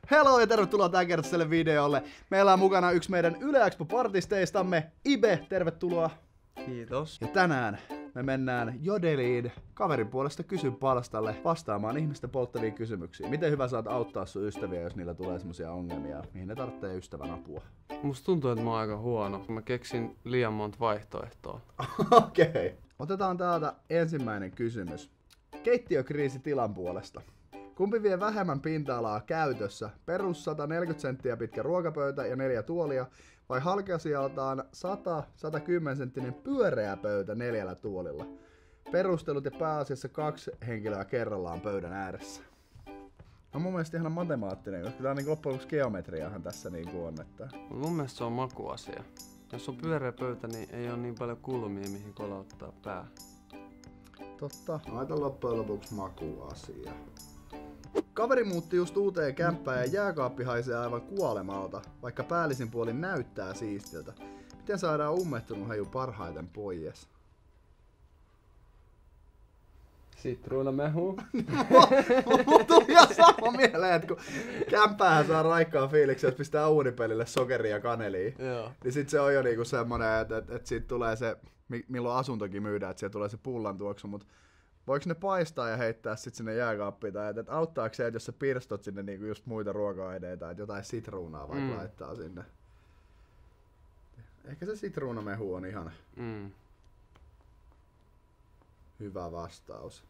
Hello ja tervetuloa tämänkertaiselle videolle. Meillä on mukana yksi meidän Yle Expo-partisteistamme, Ibe, tervetuloa. Kiitos. Ja tänään me mennään Jodeliin kaverin puolesta kysy-palstalle vastaamaan ihmisten polttaviin kysymyksiin. Miten hyvä saat auttaa sun ystäviä, jos niillä tulee semmosia ongelmia, mihin ne tarvitsee ystävän apua? Musta tuntuu, että mä oon aika huono, kun mä keksin liian monta vaihtoehtoa. Okei. Otetaan täältä ensimmäinen kysymys. Keittiökriisi tilan puolesta. Kumpi vie vähemmän pinta-alaa käytössä? Perus 140 senttiä pitkä ruokapöytä ja 4 tuolia, vai halkeasijaltaan 100-110 senttinen pyöreä pöytä 4 tuolilla? Perustelut ja pääasiassa 2 henkilöä kerrallaan pöydän ääressä. No mun mielestä ihan matemaattinen, koska tää on niin loppujen lopuksi geometriahan tässä niin on. Että... Mun mielestä se on makuasia. Jos on pyöreä pöytä, niin ei ole niin paljon kulmia, mihin kolauttaa pää. Totta. Aika loppujen lopuksi makuasia. Kaveri muutti just uuteen kämppään ja jääkaappi haisee aivan kuolemalta, vaikka päällisin puolin näyttää siistiltä. Miten saadaan ummehtunut haju parhaiten pois? Sitruunamehu. Mulla tuli ihan sama mieleen, että kun kämppäähän saa raikkaa fiiliksen, jos pistää uunipelille sokeria ja kanelia. Joo. Niin sit se on jo niinku semmonen, että siitä tulee se, milloin asuntokin myydään, että siellä tulee se pullan tuoksu, mut voiko ne paistaa ja heittää sit sinne jääkaappiin, tai että auttaako se, että jos sä pirstot sinne niinku just muita ruoka-aineita, että jotain sitruunaa vaikka laittaa sinne? Ehkä se sitruunamehu on ihan hyvä vastaus.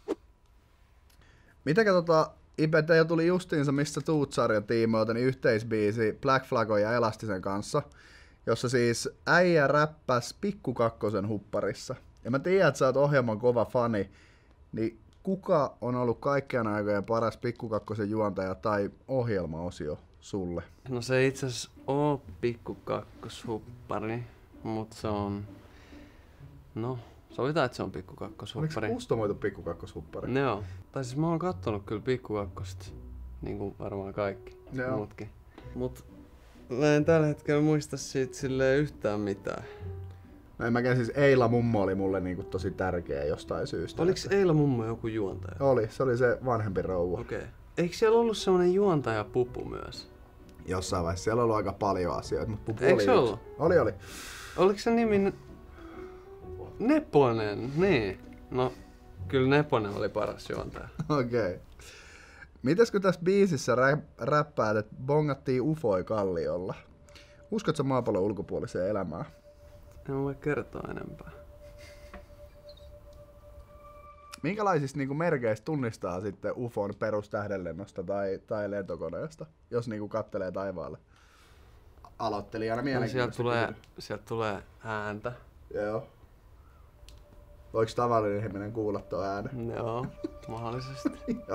Mitäkä Ipe, teillä tuli justiinsa Missä tuut-sarjan tiimoilta niin yhteisbiisi Black Flagon ja Elastisen kanssa, jossa siis äijä räppäs Pikku Kakkosen hupparissa. Ja mä tiedän, että sä oot ohjelman kova fani, niin kuka on ollut kaikkien aikojen paras Pikku Kakkosen juontaja tai ohjelmaosio sulle? No se ei itse asiassa oo Pikku Kakkoshuppari, mut se on... No, sovitaan, että se on Pikku Kakkoshuppari. Oliko se kustomoitu Pikku Kakkoshuppari? Joo. Tai siis mä oon kattonut kyllä Pikku Kakkosta, niin kuin varmaan kaikki muutkin. Mut mä en tällä hetkellä muista siitä silleen yhtään mitään. No en mäkään, siis Eila mummo oli mulle niinku tosi tärkeä jostain syystä. Oliks Eila mummo joku juontaja? Oli, se oli se vanhempi rouva. Okei. Eikö siellä ollut semmonen juontaja Pupu myös? Jossain vaiheessa siellä on ollut aika paljon asioita, mutta Pupu Eikö oli se ollut? Oli. Oliko se nimi Neponen? Niin. No, kyllä Neponen oli paras juontaja. Okei. Mites kun tässä biisissä räppäät, että bongattiin ufoi kalliolla? Uskotko maapallon ulkopuoliseen elämään? En voi kertoa enempää. Minkälaisista niinku merkeistä tunnistaa sitten ufon perustähdenlennosta tai lentokoneesta, jos niinku kattelee taivaalle? Aloittelijana mielenkiintoista. Sieltä tulee ääntä. Joo. Voiko tavallinen ihminen kuulla tuon äänen? Joo, mahdollisesti. Joo.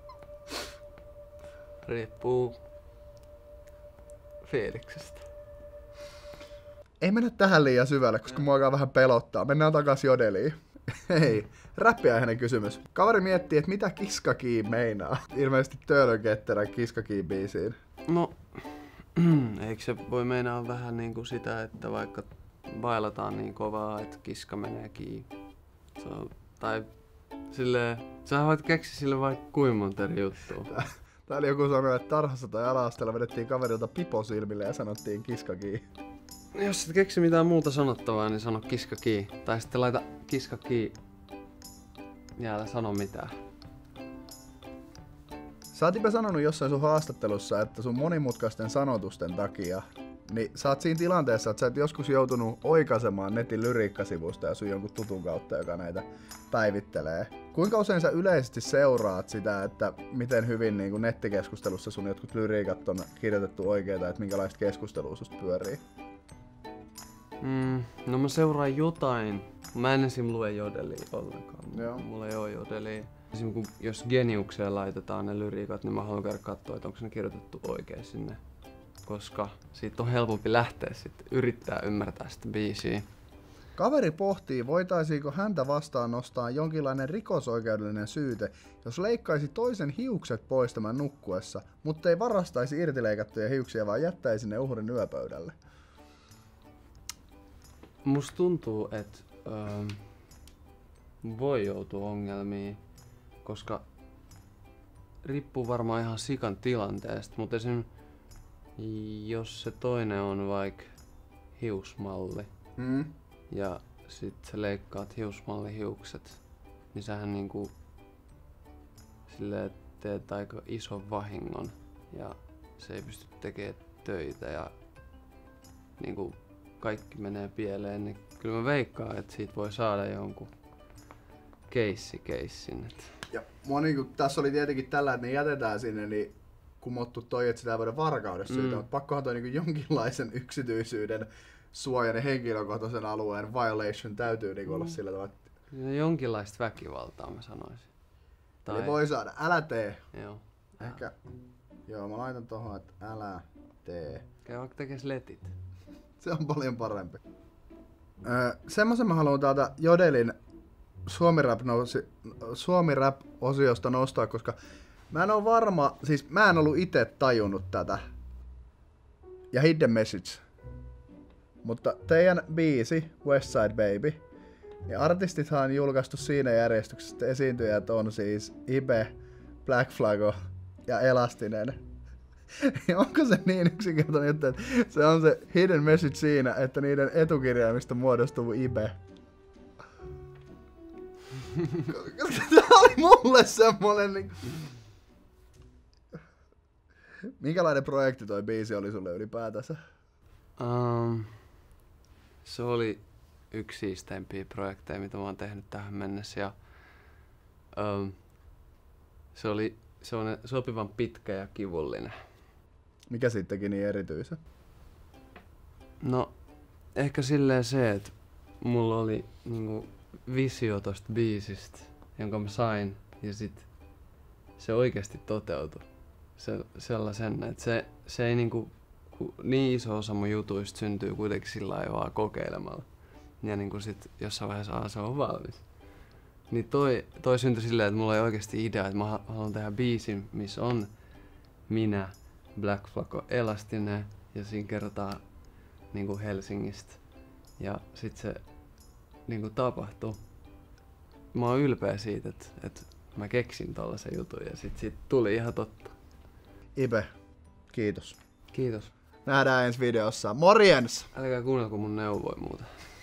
Riippuu fiiliksestä. Ei mennä tähän liian syvälle, koska mua alkaa vähän pelottaa. Mennään takaisin Jodeliin. Hei, räppiäinen kysymys. Kaveri miettii, että mitä Kiskakii meinaa. Ilmeisesti Töölön ketterän Kiskakii-biisiin. No, eikö se voi meinaa vähän niinku sitä, että vaikka bailataan niin kovaa, että kiska menee kiinni. Tai silleen, sä voit keksiä sille vaikka kuinka monta eri juttua. Täällä joku sanoi, että tarhassa tai ala-asteella vedettiin kaverilta pipo silmille ja sanottiin Kiskakii. Jos et keksi mitään muuta sanottavaa, niin sano Kiskakii. Tai sitten laita Kiskakii ja älä sano mitään. Sä oot Ipe sanonut jossain sun haastattelussa, että sun monimutkaisten sanotusten takia, niin sä oot siinä tilanteessa, että sä et joskus joutunut oikaisemaan netin lyriikkasivusta ja sun jonkun tutun kautta, joka näitä päivittelee. Kuinka usein sä yleisesti seuraat sitä, että miten hyvin niin kuin nettikeskustelussa sun jotkut lyriikat on kirjoitettu oikeita, että minkälaista keskustelua susta pyörii? No mä seuraan jotain. Mä en esim. Lue Jodelia ollenkaan. Joo. Mulla ei oo Jodelia. Esim. Jos Geniukseen laitetaan ne lyriikat, niin mä haluan käydä katsoa, että onko ne kirjoitettu oikein sinne. Koska siitä on helpompi lähteä sitten yrittää ymmärtää sitä biisiä. Kaveri pohtii, voitaisiinko häntä vastaan nostaa jonkinlainen rikosoikeudellinen syyte, jos leikkaisi toisen hiukset pois tämän nukkuessa, mutta ei varastaisi irtileikattuja hiuksia, vaan jättäisi ne uhrin yöpöydälle. Musta tuntuu, että voi joutua ongelmiin, koska riippuu varmaan ihan sikan tilanteesta, mutta esim. Jos se toinen on vaikka hiusmalli ja sit sä leikkaat hiusmallihiukset, niin sähän niinku silleen teet aika ison vahingon ja se ei pysty tekemään töitä ja niinku kaikki menee pieleen, niin kyllä mä veikkaan, että siitä voi saada jonkun keissin. Ja mua niinku, tässä oli tietenkin tällä, että ne jätetään sinne, niin kumottu toi, että sitä ei voida varkaudessa syytä, mutta pakkohan toi niinku jonkinlaisen yksityisyyden suojan ja henkilökohtaisen alueen violation täytyy niinku olla sillä tavalla. Jonkinlaista väkivaltaa mä sanoisin. Eli voi saada, älä tee. Joo. Ehkä, joo mä laitan tohon, että älä tee. Käy vaikka tekes letit. Se on paljon parempi. Semmoisen mä haluan täältä Jodelin Suomi Rap-osiosta nostaa, koska mä en oo varma, siis mä en ollut ite tajunnut tätä. Ja Hidden Message. Mutta teidän biisi, Westside Baby, niin artistithan on julkaistu siinä järjestyksessä, että esiintyjät on siis Ibe, Black Flago ja Elastinen. Ja onko se niin yksinkertainen juttu, että se on se hidden message siinä, että niiden etukirjaimista muodostuu Ibe? Tää oli mulle semmonen niin... Minkälainen projekti toi biisi oli sulle ylipäätänsä? Se oli yksi siisteimpiä projekteja, mitä mä oon tehnyt tähän mennessä. Ja, se oli sopivan pitkä ja kivullinen. Mikä siitä teki niin erityisen? No, ehkä silleen se, että mulla oli niinku visio tosta biisistä, jonka mä sain, ja sit se oikeesti toteutui. Sellaisen, että se ei niinku, niin iso osa mun jutuista syntyy kuitenkin sillä lailla vaan kokeilemalla. Ja niinku sit jossain vaiheessa se on valmis. Niin toi syntyi silleen, että mulla oli oikeesti idea, että mä haluan tehdä biisin, missä on minä, Black Flago, Elastinen, ja siinä kerrotaan niinku Helsingistä. Ja sit se niinku tapahtui. Mä oon ylpeä siitä, että mä keksin tollasen jutun ja sit siitä tuli ihan totta. Ibe, kiitos. Kiitos. Nähdään ensi videossa. Morjens! Älkää kuunnelko mun neuvoja muuta.